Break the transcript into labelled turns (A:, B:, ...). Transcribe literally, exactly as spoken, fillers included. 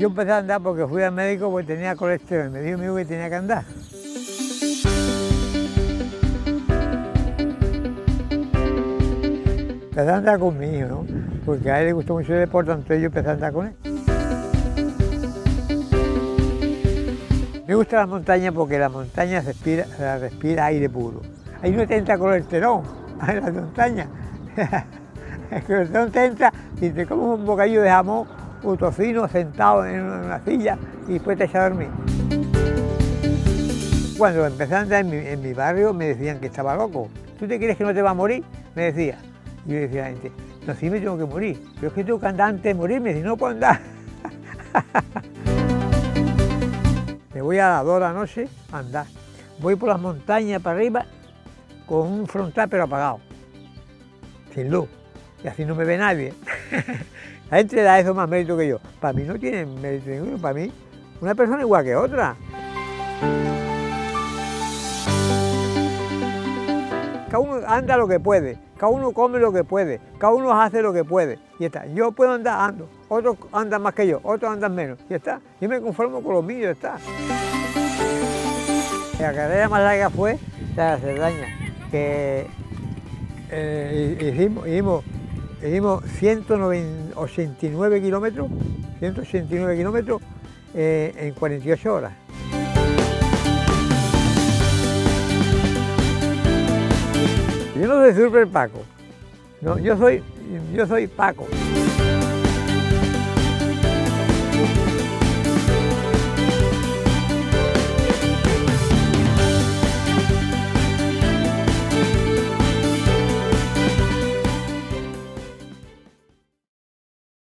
A: Yo empecé a andar porque fui al médico porque tenía colesterol. Me dijo mi hijo que tenía que andar. Empecé a andar con mi hijo, ¿no? Porque a él le gustó mucho el deporte, entonces yo empecé a andar con él. Me gusta la montaña porque la montaña respira, respira aire puro. Ahí no te entra colesterol, en la montaña. El colesterol te entra y te comes un bocadillo de jamón o tocino sentado en una silla y después te echas a dormir. Cuando empecé a andar en mi, en mi barrio me decían que estaba loco. ¿Tú te crees que no te vas a morir? Me decía. Y yo decía a la gente, no, sí me tengo que morir, pero es que tengo que andar antes de morirme, si no puedo andar. Me voy a las dos de la noche a andar. Voy por las montañas para arriba con un frontal pero apagado, sin luz, y así no me ve nadie. La gente le da eso más mérito que yo. Para mí no tiene mérito ninguno, para mí una persona igual que otra. Cada uno anda lo que puede, cada uno come lo que puede, cada uno hace lo que puede, y ya está. Yo puedo andar, ando, otros andan más que yo, otros andan menos, y ya está. Yo me conformo con los míos, ya está. La carrera más larga fue la de Cerdaña, que eh, hicimos, hicimos, hicimos ciento ochenta y nueve kilómetros, ciento ochenta y nueve kilómetros eh, en cuarenta y ocho horas. Yo no soy Super Paco, no, yo soy, yo soy Paco.